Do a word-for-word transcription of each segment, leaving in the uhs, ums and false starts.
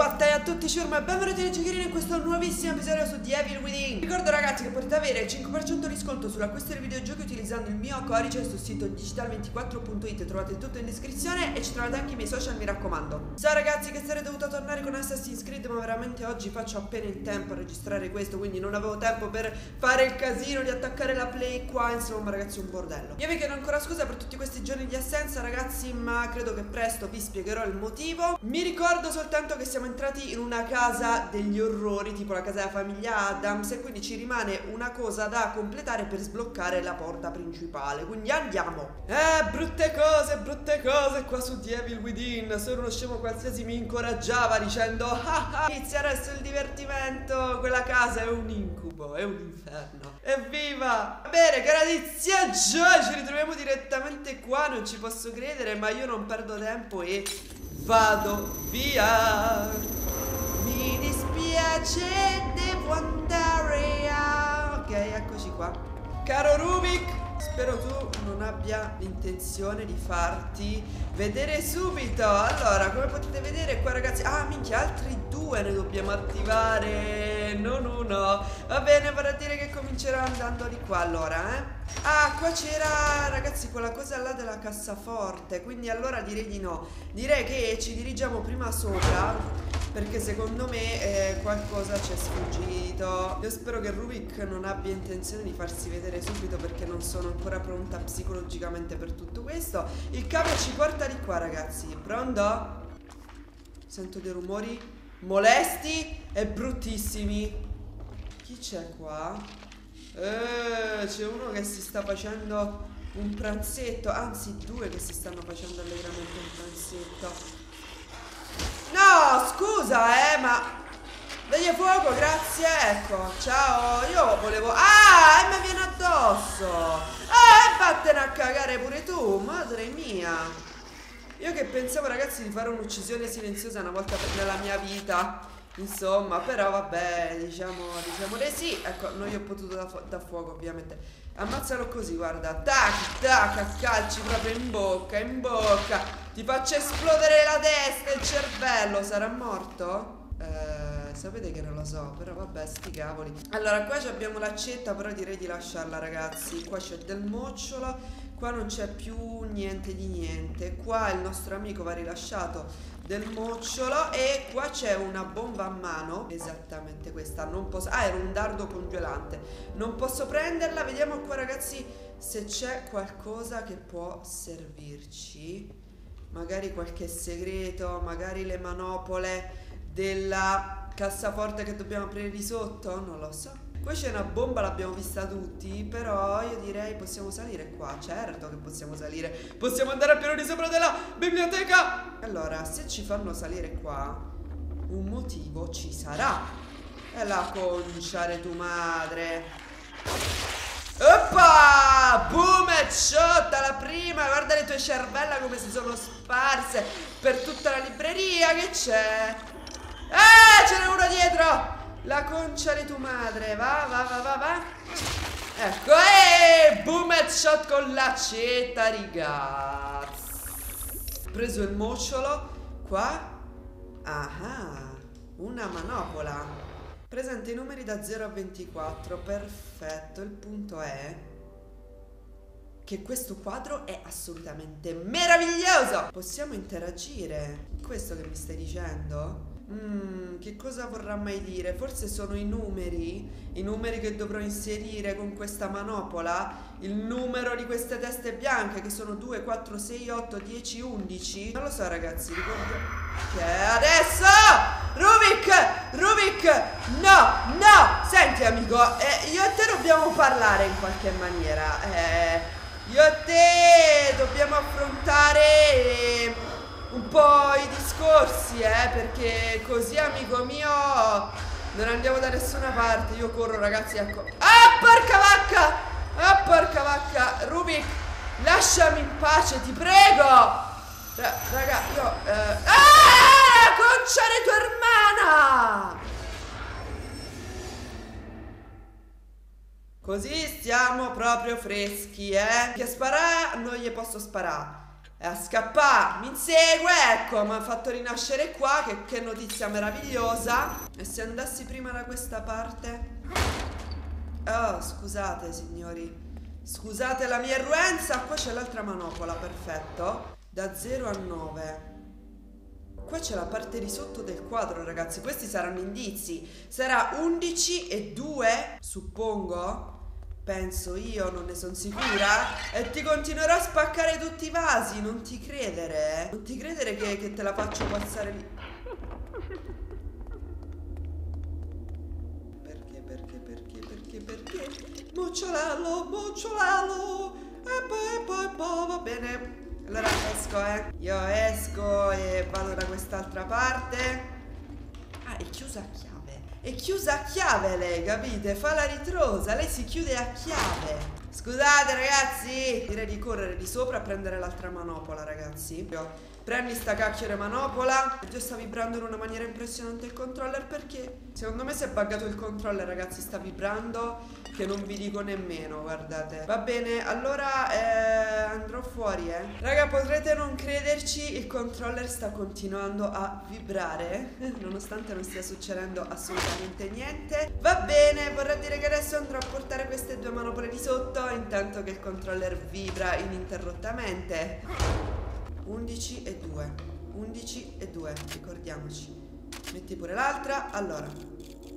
botta e a tutti ciurma e benvenuti nei giochini in questo nuovissimo episodio su The Evil Within. Ricordo ragazzi che potete avere il cinque per cento di sconto sull'acquisto dei videogiochi utilizzando il mio codice sul sito digital ventiquattro punto it, trovate tutto in descrizione e ci trovate anche i miei social, mi raccomando. Ciao ragazzi, che sarei dovuta tornare con Assassin's Creed, ma veramente oggi faccio appena in tempo a registrare questo, quindi non avevo tempo per fare il casino di attaccare la play qua, insomma ragazzi un bordello. Io vi chiedo ancora scusa per tutti questi giorni di assenza ragazzi, ma credo che presto vi spiegherò il motivo. Mi ricordo soltanto che siamo entrati in una casa degli orrori, tipo la casa della famiglia Addams, e quindi ci rimane una cosa da completare per sbloccare la porta principale, quindi andiamo. Eh, brutte cose, brutte cose qua su The Evil Within. Se uno scemo qualsiasi mi incoraggiava dicendo ah ah, inizia adesso il divertimento, quella casa è un incubo, è un inferno. Evviva! Va bene, cara Tizia, già ci ritroviamo direttamente qua, non ci posso credere, ma io non perdo tempo e vado via. Mi dispiace, devo andare a... Ok, eccoci qua. Caro Rubik, spero tu non abbia l'intenzione di farti vedere subito. Allora, come potete vedere qua ragazzi, ah minchia, altri due ne dobbiamo attivare, non uno. Va bene, vorrà dire che comincerò andando di qua allora, eh. Ah, qua c'era ragazzi quella cosa là della cassaforte, quindi allora direi di no. Direi che ci dirigiamo prima sopra, perché secondo me eh, qualcosa ci è sfuggito. Io spero che Rubik non abbia intenzione di farsi vedere subito, perché non sono ancora pronta psicologicamente per tutto questo. Il cavo ci porta di qua ragazzi. Pronto? Sento dei rumori molesti e bruttissimi. Chi c'è qua? Eh, c'è uno che si sta facendo un pranzetto, anzi due che si stanno facendo allegramente un pranzetto. No, scusa, eh, ma dagli fuoco, grazie, ecco, ciao, io volevo... Ah, e mi viene addosso. Eh, vattene a cagare pure tu, madre mia. Io che pensavo, ragazzi, di fare un'uccisione silenziosa una volta nella mia vita, insomma, però vabbè, diciamo, diciamo di sì. Ecco, non gli ho potuto da, fu da fuoco, ovviamente. Ammazzalo così, guarda, tac, tac, a calci proprio in bocca, in bocca. Ti faccio esplodere la testa, il cervello. Sarà morto? Eh, sapete che non lo so, però vabbè, sti cavoli. Allora, qua abbiamo l'accetta, però direi di lasciarla, ragazzi. Qua c'è del mocciolo, qua non c'è più niente di niente. Qua il nostro amico va rilasciato del mocciolo e qua c'è una bomba a mano, esattamente questa, non posso... Ah, era un dardo congelante, non posso prenderla. Vediamo qua ragazzi se c'è qualcosa che può servirci, magari qualche segreto, magari le manopole della cassaforte che dobbiamo aprire di sotto, non lo so. Qua c'è una bomba, l'abbiamo vista tutti, però io direi possiamo salire qua. Certo che possiamo salire, possiamo andare al piano di sopra della biblioteca. Allora, se ci fanno salire qua, un motivo ci sarà. E la conciare tu madre. Oppa! Boom, e sciotta la prima. Guarda le tue cervella come si sono sparse per tutta la libreria. Che c'è? Eh, ce n'è uno dietro. La concia di tua madre, va, va, va, va, va. Ecco, e boom headshot con l'accetta, ragazzi. Ho preso il mocciolo. Qua. Ah, una manopola. Presenta i numeri da zero a ventiquattro. Perfetto, il punto è che questo quadro è assolutamente meraviglioso. Possiamo interagire. Questo che mi stai dicendo? Mmm, che cosa vorrà mai dire? Forse sono i numeri, i numeri che dovrò inserire con questa manopola, il numero di queste teste bianche che sono due, quattro, sei, otto, dieci, undici. Non lo so ragazzi, ricordo che adesso Rubik, Rubik, no, no, senti amico, eh, io e te dobbiamo parlare in qualche maniera, eh, io e te dobbiamo affrontare eh, un po' i discorsi, eh, perché così amico mio non andiamo da nessuna parte. Io corro ragazzi, ecco. Ah, porca vacca! Ah, porca vacca! Rubik, lasciami in pace, ti prego! Ra raga, io... Eh... Ah! Conciare tua hermana! Così stiamo proprio freschi, eh? Che sparà non gli posso sparare. È a scappare, mi insegue, ecco, mi ha fatto rinascere qua, che, che notizia meravigliosa. E se andassi prima da questa parte? Oh, scusate signori, scusate la mia irruenza. Qua c'è l'altra manopola, perfetto. Da zero a nove. Qua c'è la parte di sotto del quadro, ragazzi. Questi saranno indizi. Sarà undici e due, suppongo. Penso io, non ne sono sicura. E ti continuerò a spaccare tutti i vasi. Non ti credere. Non ti credere che, che te la faccio passare lì. Perché, perché, perché, perché, perché? Mocciolello, mocciolello. E poi, e poi, poi, va bene. Allora esco, eh. Io esco e vado da quest'altra parte. Ah, è chiusa a chiave. È chiusa a chiave lei, capite? Fa la ritrosa, lei si chiude a chiave. Scusate ragazzi, direi di correre di sopra a prendere l'altra manopola, ragazzi. Io, prendi sta cacchio di manopola. Oddio, sta vibrando in una maniera impressionante il controller. Perché? Secondo me si è buggato il controller, ragazzi. Sta vibrando che non vi dico nemmeno, guardate. Va bene, allora eh, andrò fuori, eh. Raga, potrete non crederci, il controller sta continuando a vibrare nonostante non stia succedendo assolutamente niente. Va bene, vorrà dire che adesso andrò a portare queste due manopole di sotto, intanto che il controller vibra ininterrottamente. Undici e due. Undici e due, ricordiamoci. Metti pure l'altra, allora.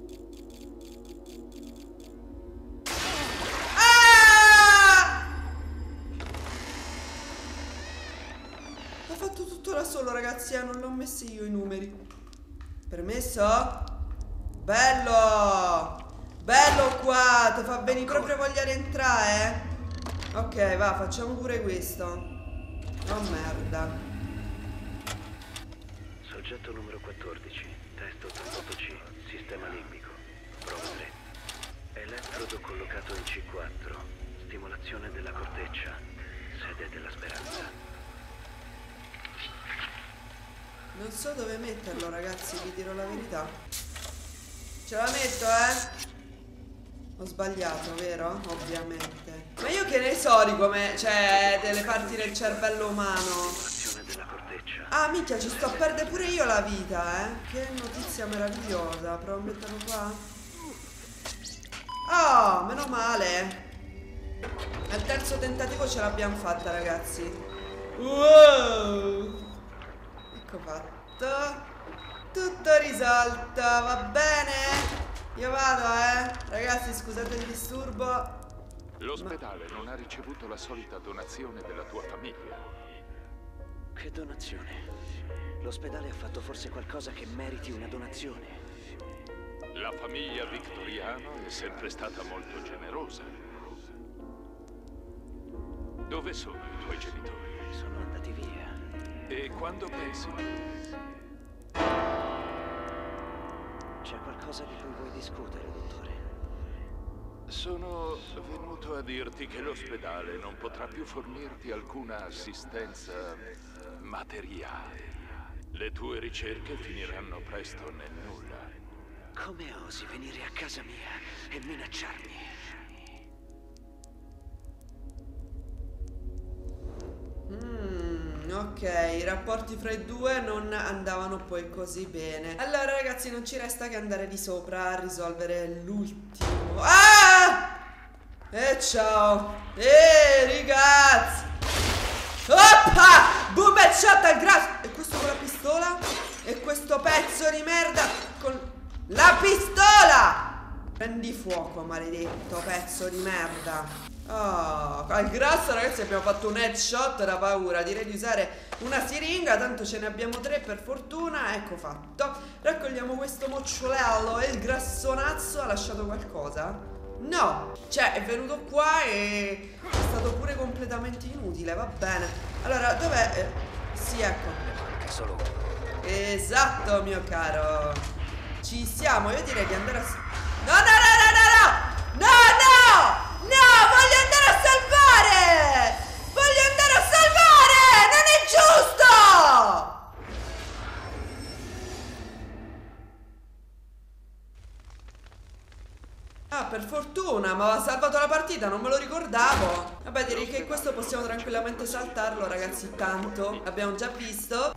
Da solo, ragazzi, eh, non l'ho messi io i numeri. Permesso? Bello! Bello qua! Ti fa venire proprio voglia di entrare, eh? Ok, va, facciamo pure questo. Oh merda. Soggetto numero quattordici, test ottantotto C, sistema limbico. Prova tre. Elettrodo collocato in C quattro. Stimolazione della corteccia. Sede della speranza. Non so dove metterlo, ragazzi, vi dirò la verità. Ce la metto, eh? Ho sbagliato, vero? Ovviamente. Ma io che ne so di come... cioè, delle parti del cervello umano. Ah, minchia, ci sto a perdere pure io la vita, eh? Che notizia meravigliosa. Provo a metterlo qua. Oh, meno male. Al terzo tentativo ce l'abbiamo fatta, ragazzi. Wow! Ecco fatto. Tutto risolto, va bene? Io vado, eh. Ragazzi, scusate il disturbo. L'ospedale Ma... non ha ricevuto la solita donazione della tua famiglia. Che donazione? L'ospedale ha fatto forse qualcosa che meriti una donazione. La famiglia Victoriano è sempre stata molto generosa. Dove sono i tuoi genitori? Sono andati via. E quando pensi? C'è qualcosa di cui vuoi discutere, dottore? Sono venuto a dirti che l'ospedale non potrà più fornirti alcuna assistenza materiale. Le tue ricerche finiranno presto nel nulla. Come osi venire a casa mia e minacciarmi? Mm, ok, i rapporti fra i due non andavano poi così bene. Allora ragazzi, non ci resta che andare di sopra a risolvere l'ultimo. Ah! E ciao. E ragazzi. Oppa! Boom e shot al grasso. E questo con la pistola? E questo pezzo di merda con la pistola! Prendi fuoco, maledetto pezzo di merda. Oh, al grasso, ragazzi, abbiamo fatto un headshot da paura. Direi di usare una siringa, tanto ce ne abbiamo tre per fortuna. Ecco fatto. Raccogliamo questo mocciolello. E il grassonazzo ha lasciato qualcosa? No, cioè è venuto qua e è stato pure completamente inutile. Va bene. Allora, dov'è? Eh, sì, ecco. Manca solo uno. Esatto, mio caro. Ci siamo. Io direi di andare a... No, no, no, no, no, no! No, no! No, voglio andare a salvare! Voglio andare a salvare! Non è giusto! Ah, per fortuna, ma ha salvato la partita, non me lo ricordavo. Vabbè, direi che questo possiamo tranquillamente saltarlo, ragazzi, tanto l'abbiamo già visto.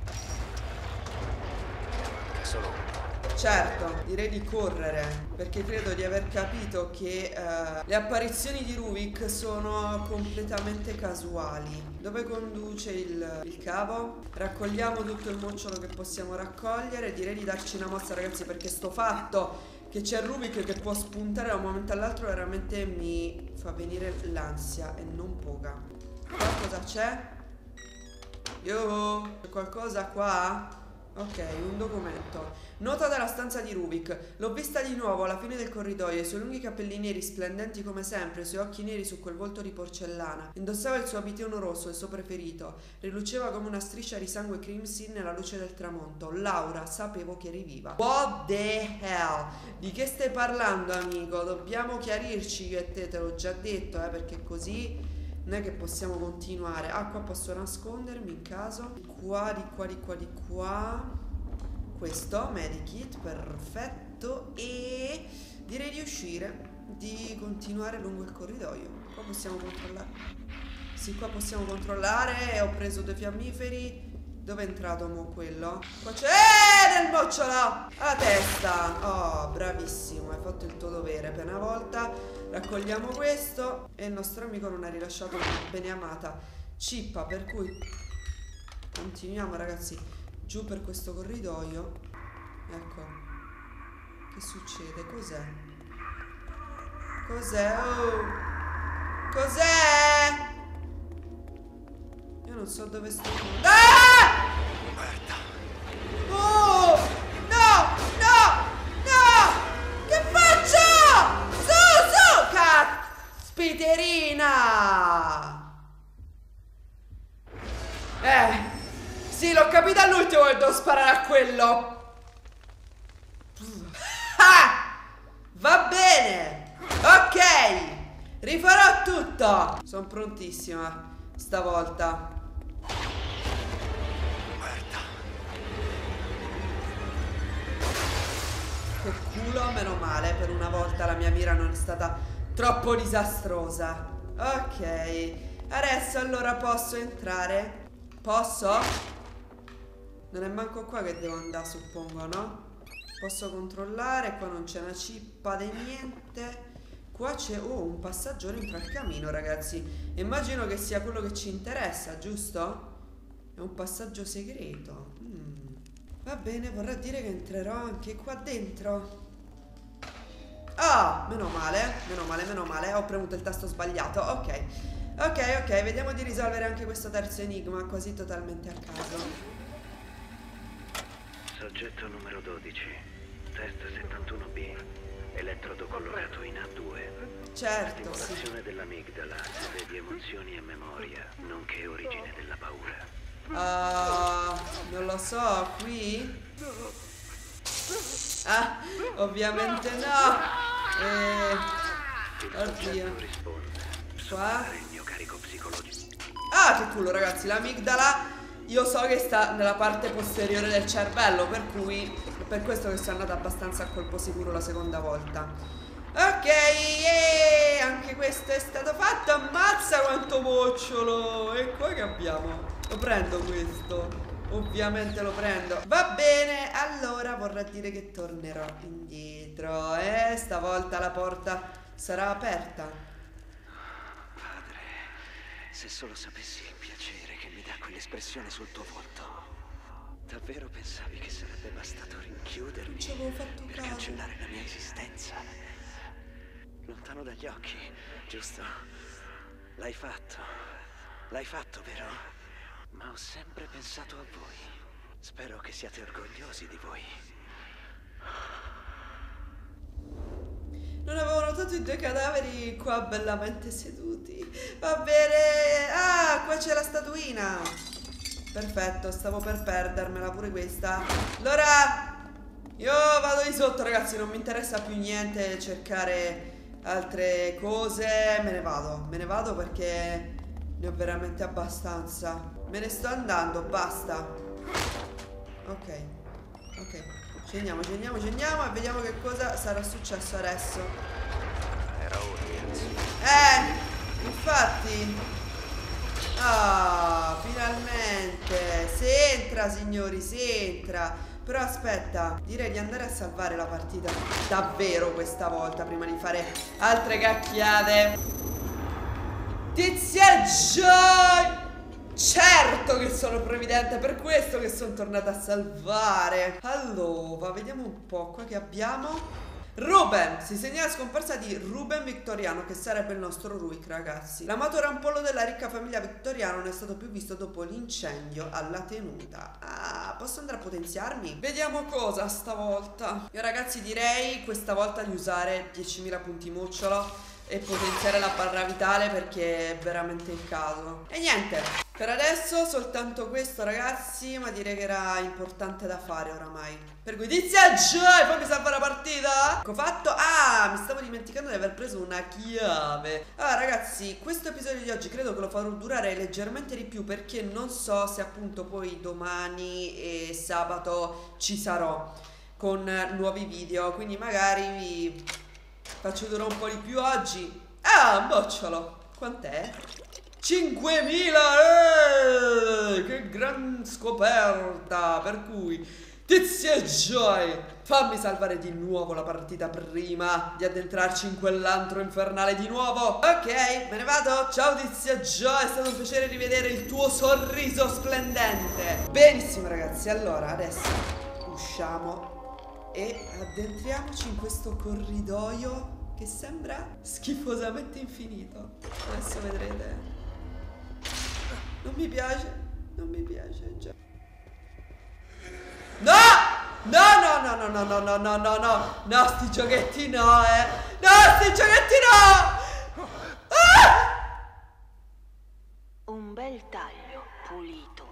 Certo, direi di correre, perché credo di aver capito che uh, le apparizioni di Ruvik sono completamente casuali. Dove conduce il, il cavo? Raccogliamo tutto il nocciolo che possiamo raccogliere. Direi di darci una mossa, ragazzi, perché sto fatto che c'è Ruvik che può spuntare da un momento all'altro veramente mi fa venire l'ansia, e non poca. Qua cosa c'è? Yo, c'è qualcosa qua? Ok, un documento. Nota della stanza di Ruvik. L'ho vista di nuovo alla fine del corridoio. I suoi lunghi capelli neri splendenti come sempre, i suoi occhi neri su quel volto di porcellana. Indossava il suo abitino rosso, il suo preferito. Riluceva come una striscia di sangue crimson nella luce del tramonto. Laura, sapevo che eri viva. What the hell? Di che stai parlando, amico? Dobbiamo chiarirci io e te, te l'ho già detto, eh, perché così non è che possiamo continuare. Ah, qua posso nascondermi in caso. Qua, di qua, di qua, di qua. Questo, medikit, perfetto. E direi di uscire, di continuare lungo il corridoio. Qua possiamo controllare. Sì, qua possiamo controllare. Ho preso due fiammiferi. Dove è entrato mo quello? Qua c'è eh, nel nocciolo alla testa. Oh, bravissimo, hai fatto il tuo dovere per una volta. Raccogliamo questo. E il nostro amico non ha rilasciato una beneamata cippa, per cui continuiamo, ragazzi, giù per questo corridoio. Ecco. Che succede? Cos'è? Cos'è? Oh! Cos'è? Io non so dove sto. Ah! Guarda. Oh! No! No! No! Che faccio? Su, su! Caspiterina! Eh! Sì, l'ho capita all'ultimo che devo sparare a quello. Ah! Va bene. Ok. Rifarò tutto. Sono prontissima stavolta. Guarda. Che culo, meno male. Per una volta la mia mira non è stata troppo disastrosa. Ok. Adesso allora posso entrare? Posso? Non è manco qua che devo andare, suppongo, no? Posso controllare, qua non c'è una cippa di niente. Qua c'è, oh, un passaggio dentro al camino, ragazzi. Immagino che sia quello che ci interessa, giusto? È un passaggio segreto. mm. Va bene, vorrà dire che entrerò anche qua dentro. Ah, meno male, meno male, meno male. Ho premuto il tasto sbagliato, ok. Ok, ok, vediamo di risolvere anche questo terzo enigma, così totalmente a caso. Soggetto numero dodici, test settantuno B, elettrodo collocato in A due. Certo, sì. Stimolazione dell'amigdala, sede di emozioni e memoria, nonché origine della paura. Uh, non lo so, qui? Ah, ovviamente no. Eh, Il oddio. soggetto risponde. Qua? Il mio carico psicologico. Ah, che culo, ragazzi, l'amigdala io so che sta nella parte posteriore del cervello, per cui è per questo che sono andata abbastanza a colpo sicuro la seconda volta. Ok, e anche questo è stato fatto. Ammazza quanto mocciolo. E qua che abbiamo? Lo prendo questo. Ovviamente lo prendo. Va bene, allora vorrà dire che tornerò indietro. E stavolta la porta sarà aperta. Padre, se solo sapessi il piacere che mi dà quell'espressione sul tuo volto. Davvero pensavi che sarebbe bastato rinchiudermi Non ci avevo fatto per caso. cancellare la mia esistenza? Lontano dagli occhi, giusto? L'hai fatto. L'hai fatto, vero? Ma ho sempre pensato a voi. Spero che siate orgogliosi di voi. Non avevo notato i due cadaveri qua bellamente seduti. Va bene. Ah, qua c'è la statuina. Perfetto, stavo per perdermela pure questa. Allora io vado di sotto, ragazzi. Non mi interessa più niente cercare altre cose. Me ne vado, me ne vado perché ne ho veramente abbastanza. Me ne sto andando, basta. Ok, ok. Scendiamo, scendiamo, scendiamo e vediamo che cosa sarà successo adesso. Eh, infatti. Ah, finalmente. Si entra, signori, si entra. Però aspetta, direi di andare a salvare la partita davvero questa volta, prima di fare altre cacchiate. Tizia Joy! Certo che sono previdente, per questo che sono tornata a salvare. Allora, vediamo un po' qua che abbiamo. Ruben, si segna la scomparsa di Ruben Victoriano, che sarebbe il nostro Ruik, ragazzi. L'amatore ampollo della ricca famiglia Victoriano non è stato più visto dopo l'incendio alla tenuta. Ah, posso andare a potenziarmi? Vediamo cosa stavolta. Io, ragazzi, direi questa volta di usare diecimila punti mucciolo e potenziare la barra vitale, perché è veramente il caso. E niente, per adesso soltanto questo, ragazzi, ma direi che era importante da fare oramai. Per cui Tizia Joy, poi mi salva la partita. Ecco fatto. Ah, mi stavo dimenticando di aver preso una chiave. Allora, ragazzi, questo episodio di oggi credo che lo farò durare leggermente di più, perché non so se appunto poi domani e sabato ci sarò con nuovi video, quindi magari vi faccio durare un po' di più oggi. Ah, bocciolo. Quant'è? cinquemila! Eh, che gran scoperta! Per cui Tizia Joy, fammi salvare di nuovo la partita prima di addentrarci in quell'antro infernale di nuovo. Ok, me ne vado. Ciao Tizia Joy, è stato un piacere rivedere il tuo sorriso splendente. Benissimo, ragazzi, allora adesso usciamo e addentriamoci in questo corridoio che sembra schifosamente infinito. Adesso vedrete. Non mi piace, non mi piace già. No! No, no, no, no, no, no, no, no, no, no. No, sti giochetti no, eh. No, sti giochetti no. Ah! Un bel taglio, pulito.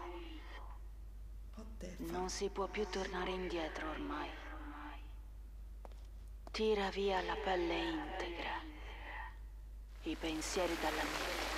Non si può più tornare indietro ormai. Tira via la pelle integra, i pensieri dalla mente.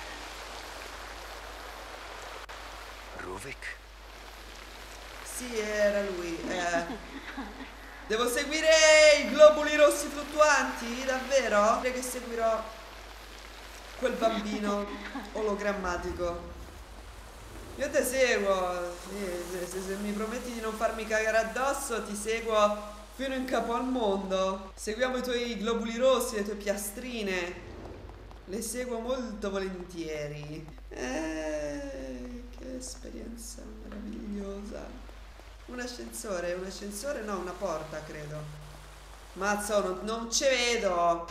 Ruvik? Sì, era lui. Eh. Devo seguire i globuli rossi fluttuanti? Davvero? Direi che seguirò quel bambino ologrammatico. Io te seguo. Sì, se, se, se mi prometti di non farmi cagare addosso, ti seguo fino in capo al mondo. Seguiamo i tuoi globuli rossi, le tue piastrine. Le seguo molto volentieri. Eh, che esperienza meravigliosa. Un ascensore, un ascensore, no, una porta, credo. Mazzo, non, non ci vedo.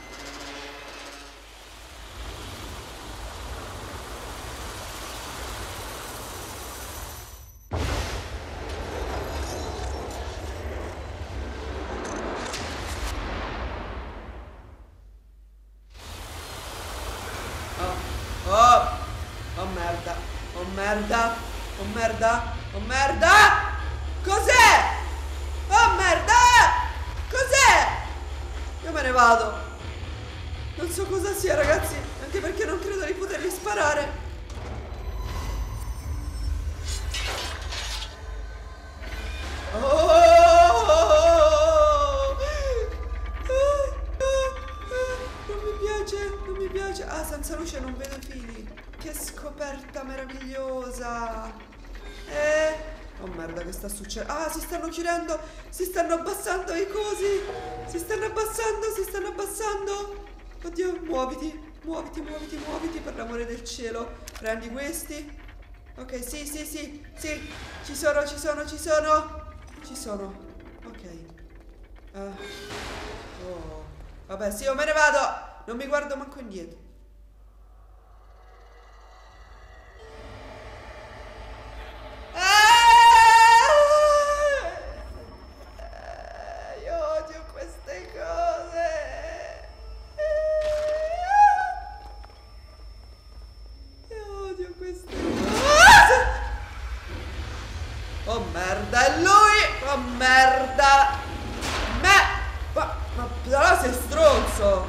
Oh, oh merda, oh merda, oh merda, oh merda! Cos'è? Oh merda! Cos'è? Io me ne vado. Non so cosa sia, ragazzi, anche perché non credo di potergli sparare. Oh! Non mi piace, non mi piace. Ah, senza luce non vedo i fili. Che scoperta meravigliosa. Eh... Oh merda, che sta succedendo? Ah, si stanno chiudendo. Si stanno abbassando i cosi. Si stanno abbassando, si stanno abbassando. Oddio, muoviti. Muoviti, muoviti, muoviti, per l'amore del cielo. Prendi questi. Ok, sì, sì, sì, sì. Ci sono, ci sono, ci sono. Ci sono. Ok. uh. Oh. Vabbè, sì, io me ne vado. Non mi guardo manco indietro. Oh merda, è lui! Oh merda! Me! Ma, ma però sei stronzo!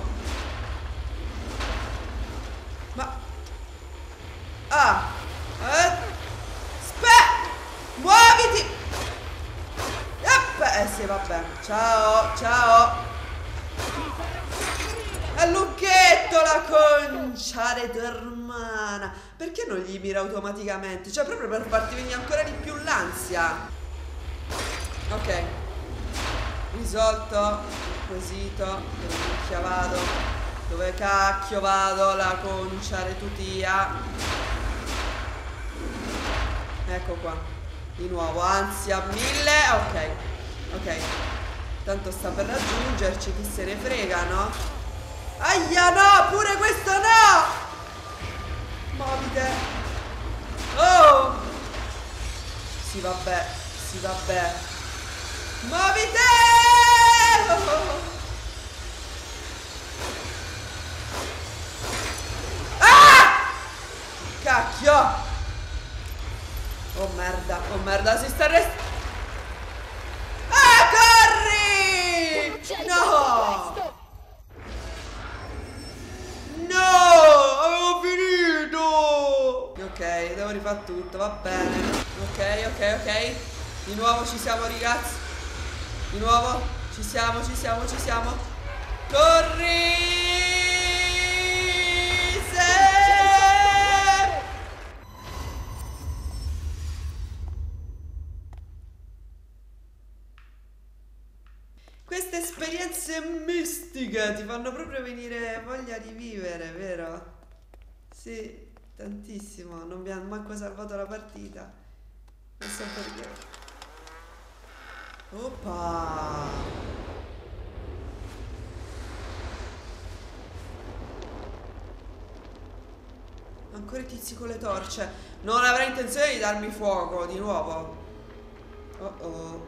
Ma... Ah! Eh? Spe! Muoviti! Epp! Eh sì, vabbè. Ciao, ciao! Al lucchetto la concia di tua hermana. Perché non gli mira automaticamente? Cioè proprio per farti venire ancora di più l'ansia. Ok. Risolto. Il quesito. Dove cacchio vado? Dove cacchio vado? La concia di tutia. Ecco qua. Di nuovo. Ansia mille. Ok. Ok. Tanto sta per raggiungerci. Chi se ne frega, no? Aia, no! Pure questo no! Muovite. Oh! Sì, vabbè. Sì, vabbè. Muovite! Oh. Ah! Cacchio! Oh merda, oh merda, si sta rest... Ah, corri! No! No! Avevo finito! Ok, devo rifare tutto, va bene. Ok, ok, ok. Di nuovo ci siamo, ragazzi. Di nuovo, ci siamo, ci siamo, ci siamo. Corri! Sì! Queste esperienze mistiche ti fanno proprio venire voglia di vivere, vero? Sì, tantissimo. Non mi hanno manco salvato la partita. Non so perché. Oppa! Ancora i tizi con le torce. Non avrei intenzione di darmi fuoco di nuovo. Oh oh.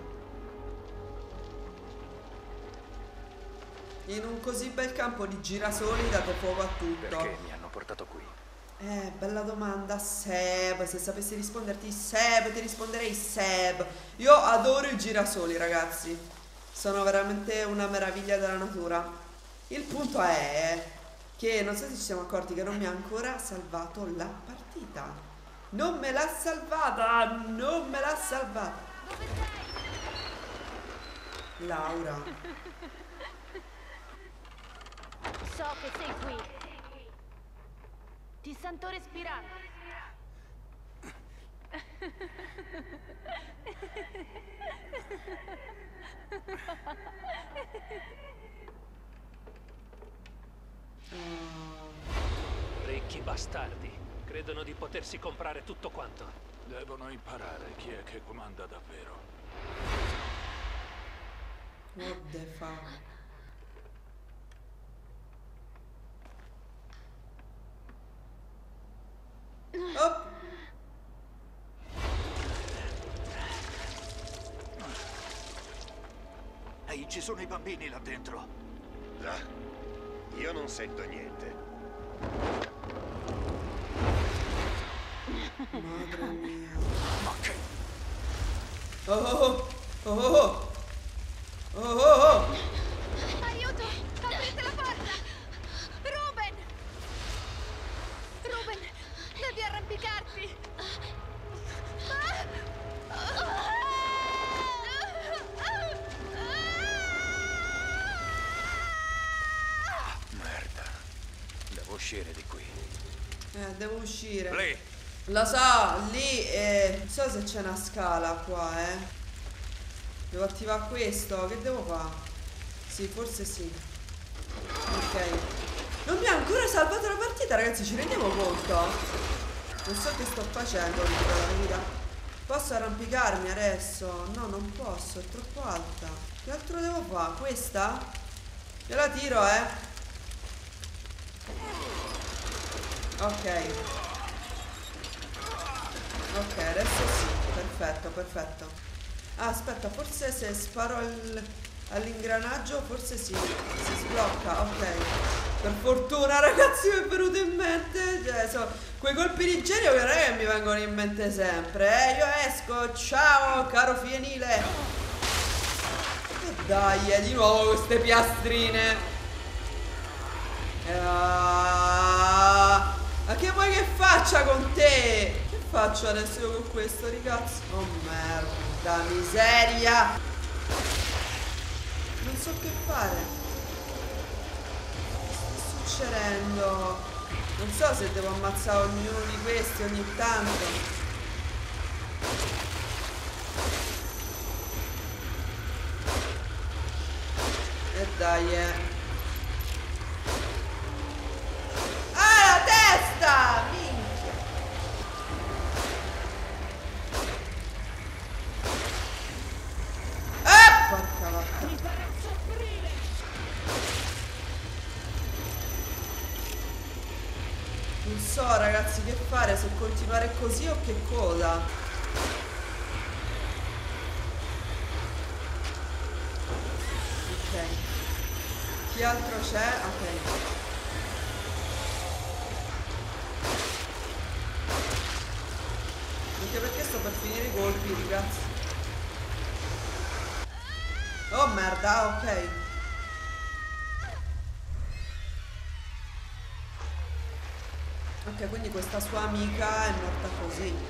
In un così bel campo di girasoli date fuoco a tutto. Perché mi hanno portato qui? Eh, bella domanda, Seb. Se sapessi risponderti Seb, ti risponderei Seb. Io adoro i girasoli, ragazzi. Sono veramente una meraviglia della natura. Il punto è che non so se ci siamo accorti che non mi ha ancora salvato la partita. Non me l'ha salvata, non me l'ha salvata. Laura. So che sei qui. Ti sento respirare. Ricchi bastardi. Credono di potersi comprare tutto quanto. Devono imparare chi è che comanda davvero. What the fuck? Oh. Ehi, ci sono i bambini là dentro. Là? Io non sento niente. Madre mia. Ma che... Oh oh oh oh oh oh oh. Aiuto! Aprite la porta! Ruben! Ruben, devi arrampicarti! Merda. Devo uscire di qui. Eh, devo uscire. Lì. Lo so, lì eh, non so se c'è una scala qua, eh. Devo attivare questo, che devo fare? Sì, forse sì. Ok. Non mi ha ancora salvato la partita, ragazzi, ci rendiamo conto? Non so che sto facendo, vi dico la verità. Posso arrampicarmi adesso? No, non posso, è troppo alta. Che altro devo fare? Questa? Io la tiro, eh. Ok. Ok, adesso sì, perfetto, perfetto. Ah, aspetta, forse se sparo al, all'ingranaggio, forse sì, si sblocca, ok. Per fortuna, ragazzi, mi è venuto in mente, cioè, so, quei colpi di genio che non è che mi vengono in mente sempre, eh. Io esco, ciao, caro fienile. E dai, eh, di nuovo queste piastrine. Ah, ma che vuoi che faccia con te? Faccio adesso io con questo, ragazzi? Oh merda, miseria! Non so che fare. succedendo? Non so se devo ammazzare ognuno di questi ogni tanto. E dai, eh. Ah, la testa! Minchia! Eh, porca vacca. Non so ragazzi che fare, se continuare così o che cosa. Ok. Chi altro c'è? Ok. Anche perché sto per finire i colpi, ragazzi. Oh merda, ok. Ok, quindi questa sua amica è morta così.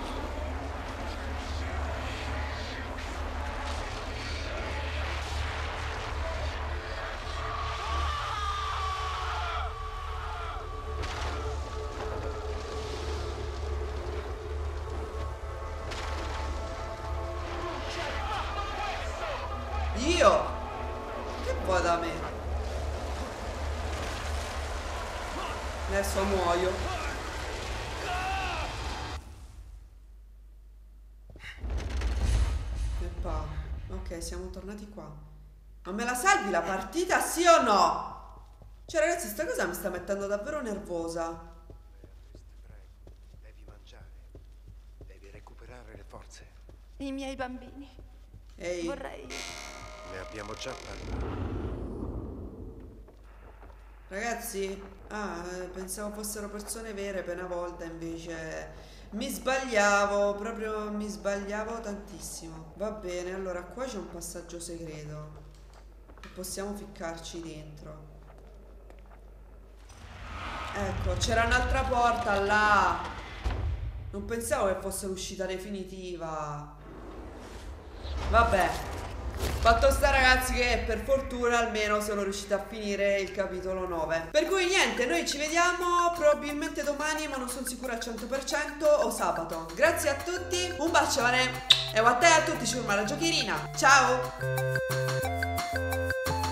Io? Che vuoi da me? Adesso muoio. E pa. Ok, siamo tornati qua. Ma me la salvi la partita, sì o no? Cioè ragazzi, sta cosa mi sta mettendo davvero nervosa. Devi mangiare. Devi recuperare le forze. I miei bambini. Ehi. Vorrei... Ne abbiamo già parlato. Ragazzi, ah, pensavo fossero persone vere per una volta, invece mi sbagliavo, proprio mi sbagliavo tantissimo. Va bene, allora qua c'è un passaggio segreto e possiamo ficcarci dentro. Ecco, c'era un'altra porta là. Non pensavo che fosse l'uscita definitiva. Vabbè. Fatto sta ragazzi che per fortuna almeno sono riuscita a finire il capitolo nove. Per cui niente, noi ci vediamo probabilmente domani, ma non sono sicura al cento per cento, o sabato. Grazie a tutti, un bacione e a te e a tutti ci vediamo alla giochierina. Ciao!